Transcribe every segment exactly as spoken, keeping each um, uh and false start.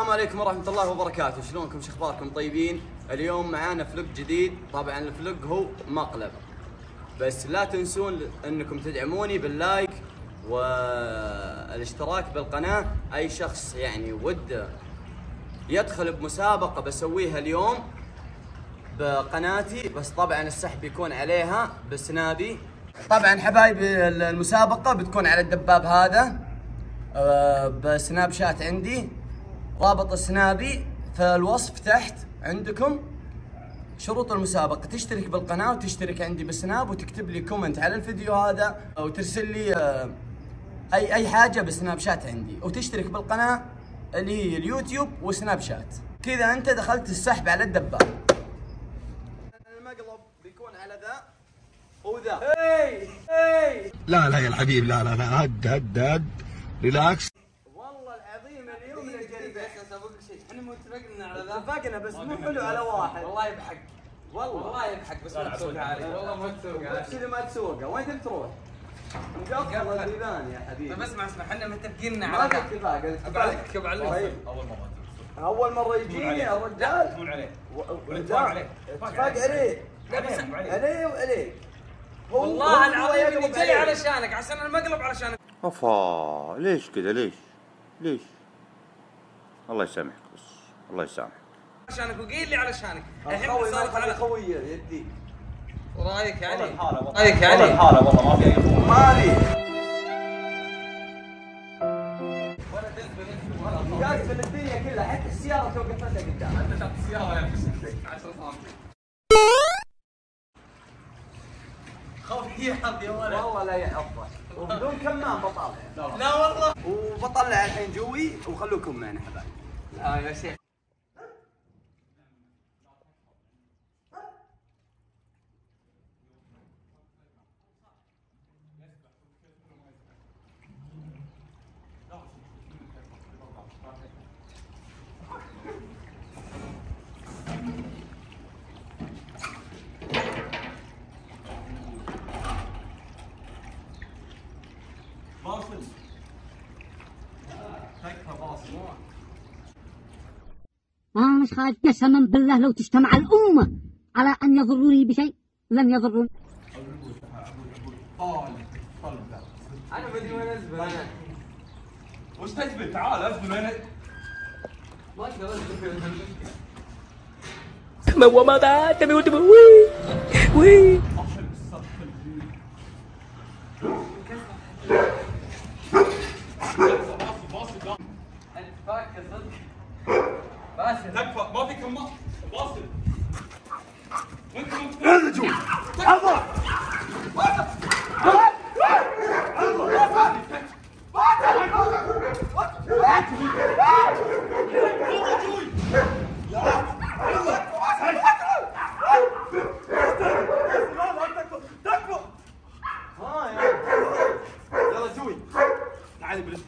السلام عليكم ورحمة الله وبركاته، شلونكم؟ شو اخباركم؟ طيبين؟ اليوم معانا فلوق جديد، طبعا الفلوق هو مقلب، بس لا تنسون انكم تدعموني باللايك والاشتراك بالقناة. اي شخص يعني وده يدخل بمسابقة بسويها اليوم بقناتي، بس طبعا السحب بيكون عليها بسنابي. طبعا حبايبي المسابقة بتكون على الدباب هذا بسناب شات عندي، رابط السنابي في الوصف تحت عندكم. شروط المسابقة: تشترك بالقناة وتشترك عندي بالسناب وتكتب لي كومنت على الفيديو هذا وترسل لي اي اي حاجة بسناب شات عندي، وتشترك بالقناة اللي هي اليوتيوب وسناب شات. كذا انت دخلت السحب على الدباب. المقلب بيكون على ذا وذا. هي هي لا لا يا الحبيب، لا لا لا، هد هد هد ريلاكس. والله العظيم اليوم نجرب. اسوي لك شيء، احنا متفقنا على ذا. اتفقنا بس مو حلو على واحد. والله يبحق، والله والله يبحق، بس ما تسوقها علي. والله ما تسوقها بس اذا ما تسوقه وين تبي تروح؟ نقفل البيبان يا حبيبي. طيب اسمع اسمع، احنا متفقين ما على في ذا. اتفاق. ابعلك ابعلك. طيب. اول مره اول مره يجيني الرجال. تقول عليه اتفاق عليه. اتفاق عليه. لا بس عليه وعليه. والله العظيم اني جاي علشانك، عشان المقلب علشانك. افا ليش كذا؟ ليش؟ ليش؟ الله يسامحك، بس الله يسامحك. عشانك وقيل لي علشانك. الحين الخوي ما صارت على يخلي خويه يدي. رايك يا علي؟ والله رايك يا علي؟ الحاله والله ما في اي خوف. مالي يقفل الدنيا كلها، حتى السياره توقف لها قدام. انت شاف السياره يا عشرة سنتي. خوفي يحظ يا ولد. والله لا يحفظ، وبدون كمام بطلع. لا والله. وبطلع الحين جوي، وخلوكم معنا حبايبي. اه يا شيخ. باصل تكفى باصل. أنا مش خايف، قسما بالله لو تجتمع الأمة على أن يضروني بشيء لن يضروني. انا ما ادري وين ازبل انا. وش تجبل؟ تعال ازبل وين؟ ما اقدر ازبل. ما هو ما ده تبي وتبي وي وي. اتفاك يا صدق. باسل تكفى ما في كم باصل. وانت هذا جو حضر ها يا يلا جوي. تعال برجلي.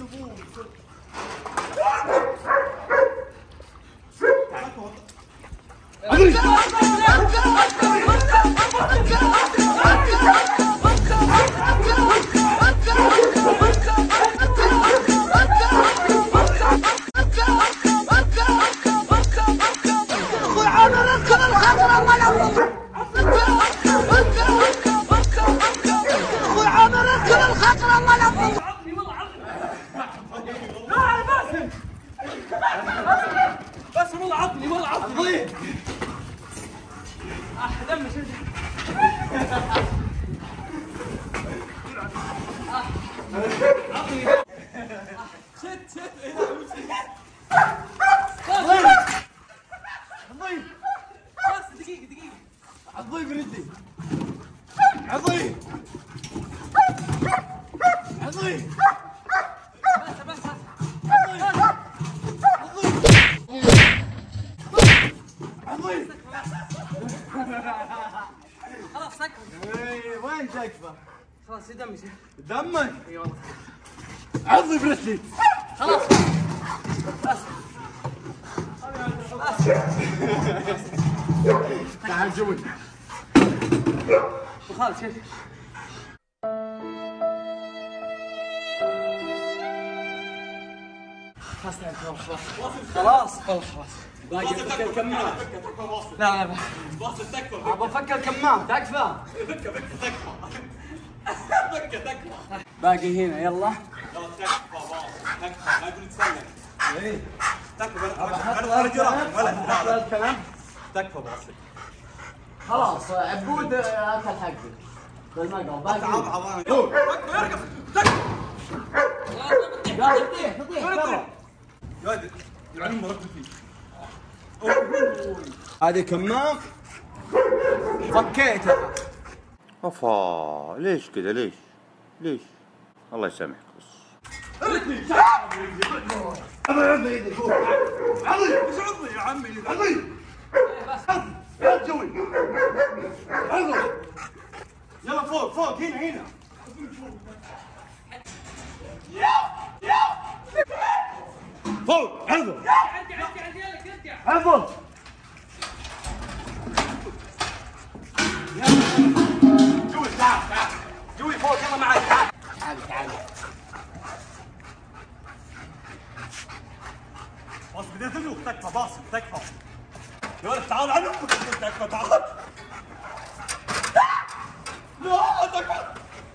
بس والله عطني والله عطني. اح دمي شد. عطني شد شد. عظيم بس دقيقة دقيقة. عظيم ردي. عظيم عظيم. بس بس بس. عظيم. خلاص سكر. وين تكفى؟ خلاص دمي شد. دمك اي والله. عظيم ردي. خلاص بس. تعال جوي. وخالد شوف. خلاص خلاص خلاص باقي افك الكمام. لا لا باصل تكفى ابغى افك الكمام تكفى. فكه فكه تكفى فكه تكفى. باقي هنا يلا. يلا تكفى باصل تكفى ما يقول نتسلق. ايه تكفى احط الكلام. تكفى باصل. خلاص عبود اكل حقي بالمقهى باقي. تعال تعال تكفى اركب تكفى. لا تطيح تطيح برا. يا ولد العلم ما ركب فيه. هذه كمام فكيتها. افا ليش كذا ليش؟ ليش؟ الله يسامحك بس. عظي ايش عظي يا عمي عظي يا جوي عظي يلا فوق فوق هنا هنا فوق عظي عندي عندي عندي لك ارجع. عظي جوي تعال تعال جوي فوق يلا معي تعال تعال تعال. بس بدي ادلوك تكفى باصل تكفى يا ولد تعال عنك تكفى تعال لا تكفى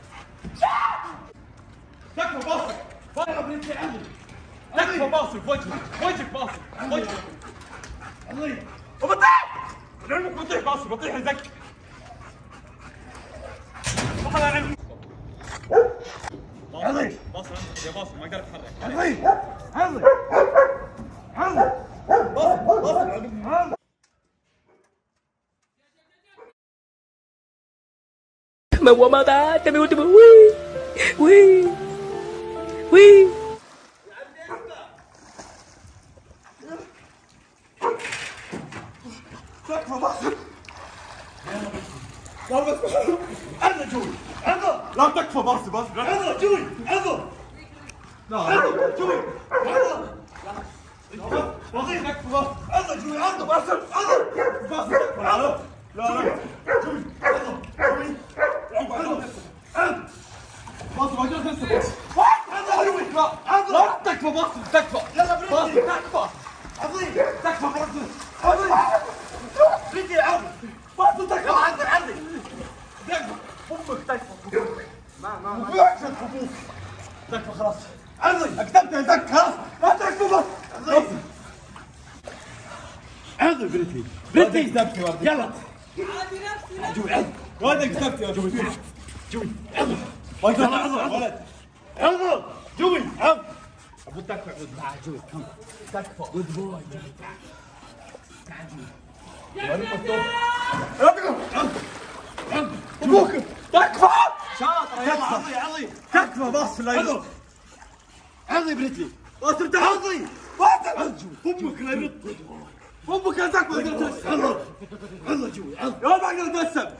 تكفى باصل تكفى باصل في وجهك وجهك باصل وجهك الله وبطيح لعلمك بطيح باصل بطيح يزك بطل علمك باصل باصل يا باصل ما قدرت اتحرك عظي عظي عظي باصل باصل mà qua bao ta tao biết tao ui ui ui تكفى باصل لا بس عظي جوي عظي لا تكفى باصل باصل عظي جوي عظي لا عظي جوي عظي باصل تكفى باصل عظي جوي عظي باصل عظي باصل تكفى لا لا جوي عظي جوي باصل ما قدرت انسى عظي جوي لا عظي لا تكفى باصل تكفى يلا باصل تكفى عظيم تكفى باصل عظيم بدي عظي باصل تكفى عظي عظي تكفى امك تكفى ما ما ما بيعشق ابوك تكفى خلاص عظي اكتبت يا زك خلاص ما تكفى بس عظي عظي بريتلي بريتلي كتبت يا ولد يلا عادي نفسي جوي عظي ولد كتبت يا جوي جوي عظي ما يقدر عظي ولد عظي جوي عظي ابو تكفى عظي تعال جوي كم تكفى جود بوي ابوك تكفى شاطر يلا عظي عظي تكفى باص لا يرد عظي بريتلي باص عظي باص امك لا يرد امك لا تكفى عظي عظي جوي عظي يا ما اقدر اتقسم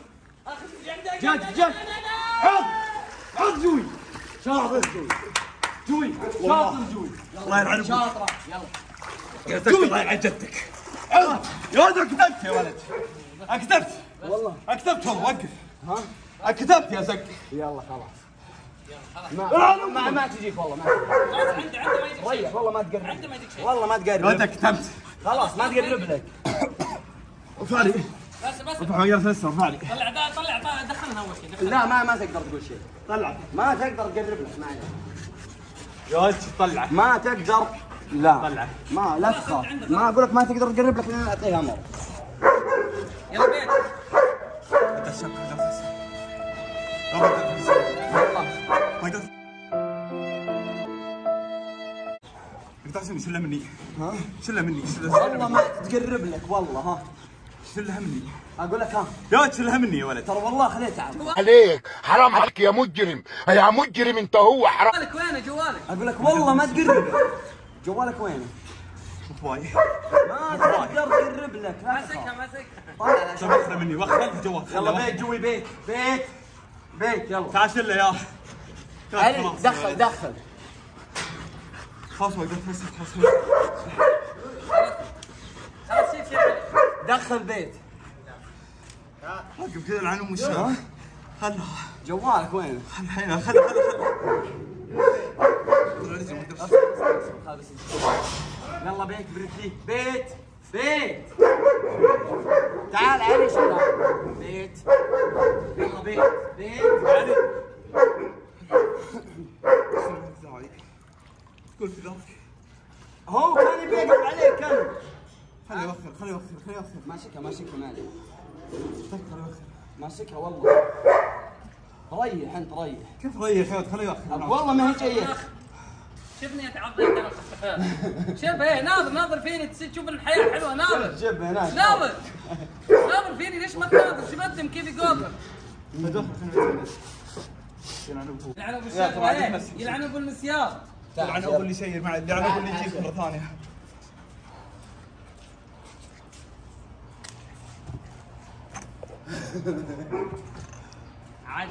جد جد عظ عظ جوي شاطر جوي جوي شاطر جوي الله يلعن شاطرة يلا. جوي الله يلعن جدك عظ يا ولد كتبت يا ولد كتبت والله كتبت والله وقف ها كتبت يا زك يلا خلاص. ما ما ما تجيك والله ما عنده عنده ما يجيك ريح والله ما تقرب. عنده ما يجيك شيء. والله ما يا تقرب. ولد كتبت خلاص ما تقرب لك. ارفع لي بس بس ارفع يا فيصل ارفع لي طلع ذا طلع ذا دخلنا اول شيء دخلنا. لا ما ما تقدر تقول شيء. طلع ما تقدر تقرب لك معي. يا ولد طلع ما تقدر. لا طلع. ما لا تخاف. ما اقول لك ما تقدر تقرب لك لين اعطيها امر. يلا بيت ما يقدر يقدر شلها مني ها شلها مني شلها والله ما تقرب لك والله ها. شلها مني اقول لك ها يا ولد شلها مني يا ولد ترى والله خليت تعب. عليك حرام عليك يا مجرم يا مجرم انت هو حرام. جوالك وينه جوالك؟ اقول لك والله ما تقرب. جوالك وينه؟ باي ما تقدر تقرب لك. لا ماسكها تخاف. ماسكها. طلع طيب اخذها مني واخذ الجوال يلا بيت جوي بيت بيت بيت يلا. تعال شله يا علي دخل دخل. خلاص ما قدرت بس خلاص خلاص شيل شيل. دخل بيت. وقف كذا العنوم والشام خلها جوالك وينه؟ الحين خلها خلها خلها يلا بيت بريتلي، بيت بيت تعال علي شباب، بيت يلا بيت بيت علي. تقول في ذلك هو كان يبي يقف عليك كان. خليه يوخر خليه يوخر خليه يوخر. ماسكها ماسكها مالي. خليه يوخر. ماسكها والله. ريح انت ريح. كيف ريح يا ولد خليه يوخر. والله ما هي جايه. شوفني اتعضيت انا. شوف ايه ناظر ناظر فيني تشوف الحياه حلوه ناظر. جيب هناك. ناظر ناظر فيني ليش ما تناظر؟ شو بدم كيف يقاطر؟ يلعن ابو الشيخ يلعن ابو المسيار. يلعن ابو اللي يسير معي، يلعن ابو اللي يجيك مره ثانيه. عاد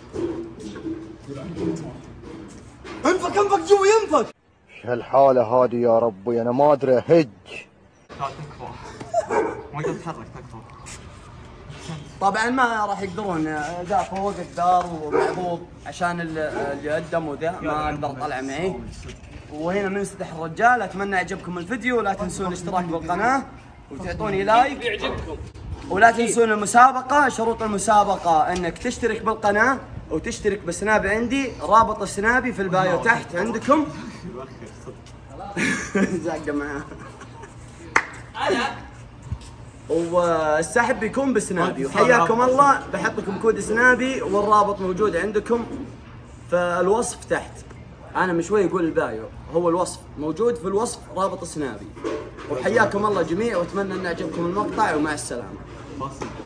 انفك انفك جوا ينفك. ايش هالحالة هذه يا ربي، انا ما ادري هج. تكفى ما تقدر تتحرك تكفى. طبعا ما راح يقدرون ذا فوق الدار ومعبوط عشان اللي قدم وذا ما اقدر اطلع معي. وهنا منسدح الرجال. اتمنى يعجبكم الفيديو، لا تنسون الاشتراك بالقناه وتعطوني لايك. يعجبكم. ولا تنسون المسابقه. شروط المسابقه انك تشترك بالقناه وتشترك بسناب عندي، رابط السنابي في البايو تحت عندكم. زاق معاه. والسحب بيكون بسنابي. وحياكم الله، بحط لكم كود سنابي والرابط موجود عندكم في الوصف تحت. انا من شوي اقول البايو، هو الوصف موجود في الوصف رابط سنابي. وحياكم الله جميع، واتمنى ان يعجبكم المقطع ومع السلامه.